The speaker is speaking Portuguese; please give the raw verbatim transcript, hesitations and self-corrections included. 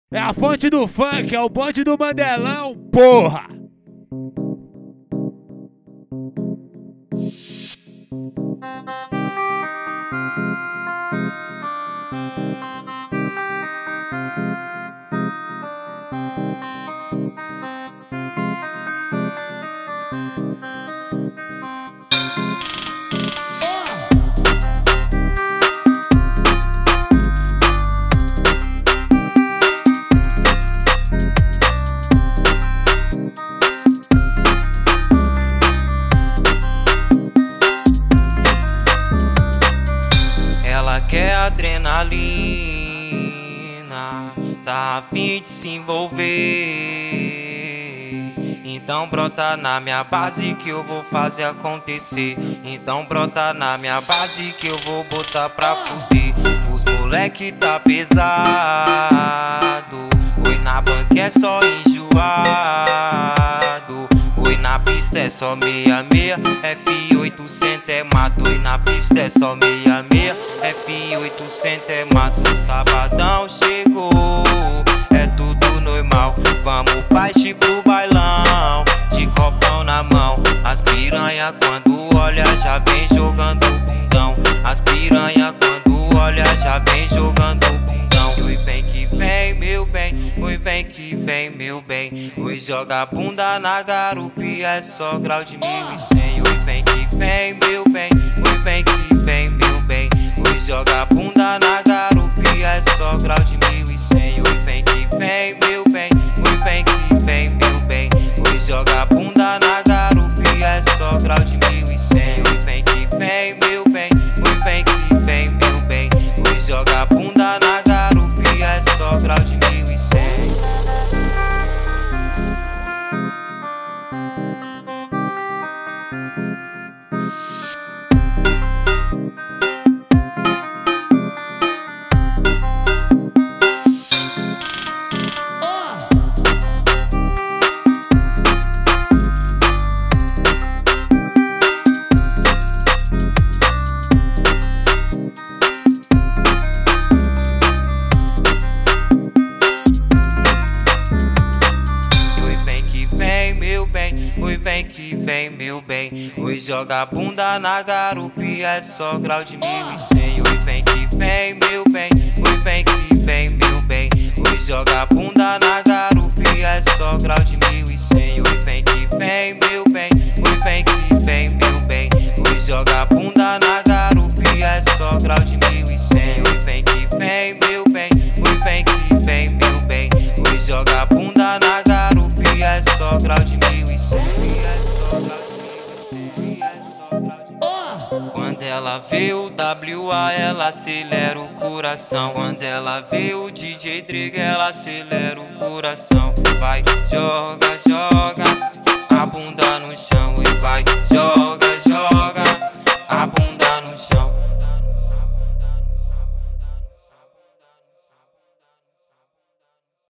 É a fonte do funk, é o bonde do Mandelão, porra! Ela quer adrenalina, tá a fim de se envolver. Então brota na minha base que eu vou fazer acontecer. Então brota na minha base que eu vou botar pra fuder. Os moleque tá pesado, oi na banca é só enjoado. Oi na pista é só meia meia, F oitocentos é mato. Oi na pista é só meia meia, F oitocentos é mato. Sabadão chegou, é tudo normal. Vamos partir pro bailão, de copão na mão. As piranha quando olha já vem jogando bundão. As piranha quando olha já vem jogando bundão. Oi vem que vem meu bem, oi vem que vem meu bem. Oi joga bunda na garupa e é só grau de mil e cem. Oi vem que vem meu bem, oi vem que vem meu bem. Oi joga bunda na garupa e é só grau de mil e cem. Oi vem que vem meu bem, oi vem que vem meu bem. Oi joga bunda na garupa e é só grau de mil e cem. Oi vem que vem meu bem, oi vem que vem meu bem. Oi joga bunda na garupa e é só grau de mil e cem. Oi vem que vem meu bem, oi joga bunda na garupa e é só grau de mil e cem. Oi vem que vem meu bem, oi vem que vem meu bem. Oi joga bunda na garupa e é só grau de mil e cem. Oi vem que vem meu bem, oi vem que vem meu bem. Oi joga bunda na garupa e é só grau de mil e cem. Oi vem que vem meu bem, oi vem que vem meu bem. Oi joga bunda na garupa e é só grau de mil e cem. Quando ela vê o W A, ela acelera o coração. Quando ela vê o D J Driga, ela acelera o coração. Vai, joga, joga a bunda no chão. E vai, joga, joga